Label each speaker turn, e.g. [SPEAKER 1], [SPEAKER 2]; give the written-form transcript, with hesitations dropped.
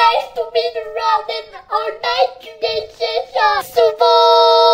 [SPEAKER 1] guys to be around in our night today session. Subo!